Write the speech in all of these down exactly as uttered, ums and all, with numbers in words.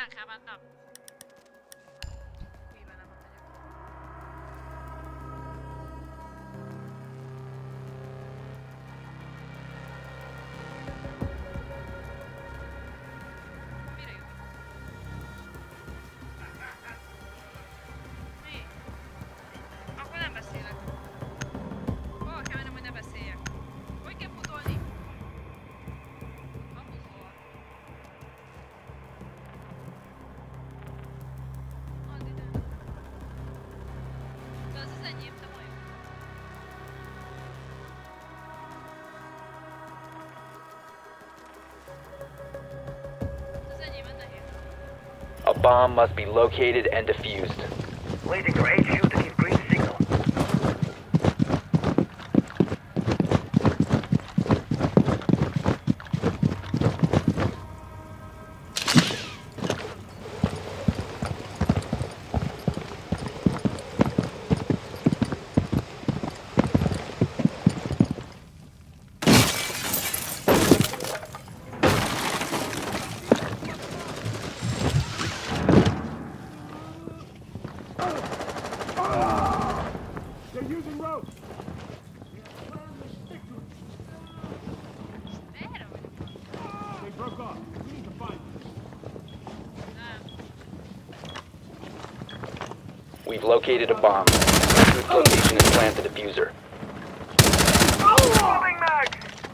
Sánkában nap. Hűben nem ott vagyok. Mire jutunk? Mi? Akkor nem beszélek. Hol kell mennem, hogy ne beszéljek? Hogy kell futolni? Kapuzol. Add ide. De az az enyém, te majd. Az enyém, nehéz. A bomb must be located and defused. Waiting for H Q to give green signal. They're using ropes. Merre vagyok? They broke off. We need to find them. Nem. We've located a bomb. Move to its location and plant the diffuser. Moving mag!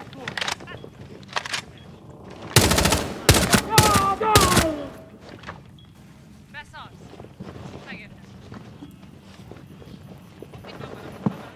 Beszarsz. Megértem. Mit van velem?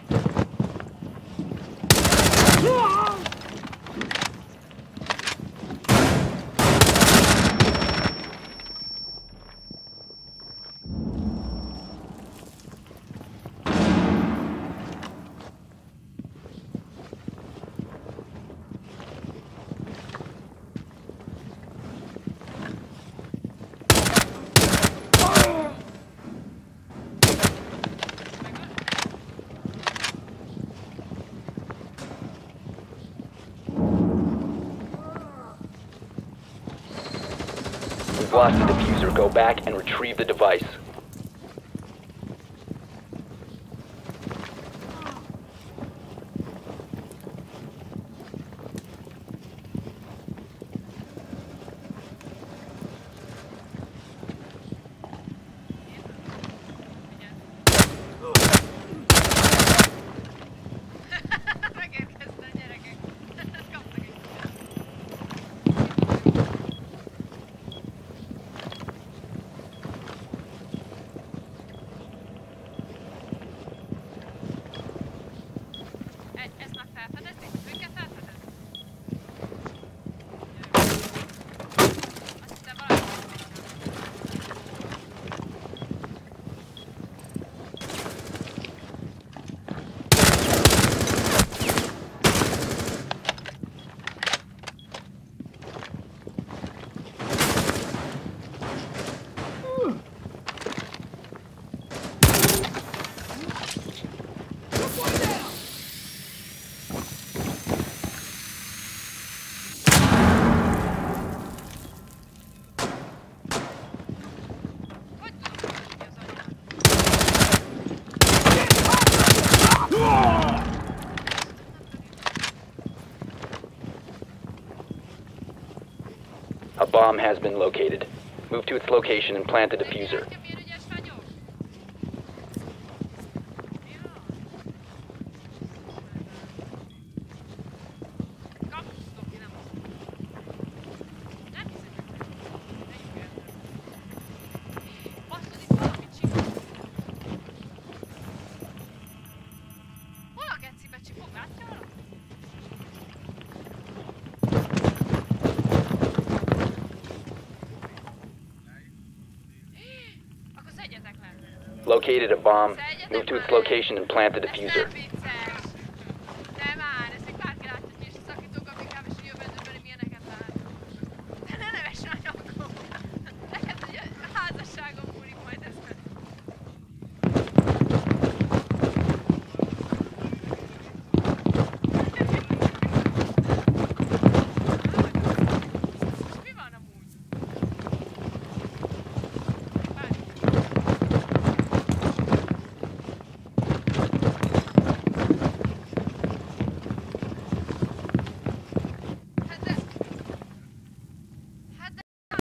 We've lost the diffuser. Go back and retrieve the device. Megérkeztek gyerekek. Kaptak egy E- ezt már felfedezték? Őket felfedezni? Azt hiszem valami hogy tudom, hogy ki az anyámat? A bomb has been located. Move to its location and plant the diffuser. Nekem milyen ügyes vagyok? Ja. Kapusztok, ki nem az. Nem hiszem, hogy megyünk el. Basszod, itt valamit csinál. Hol a gecibe csipog? Látja valami? Akkor szedjetek le. Located a bomb. Move to its location and plant the Ez diffuser. nem vicc.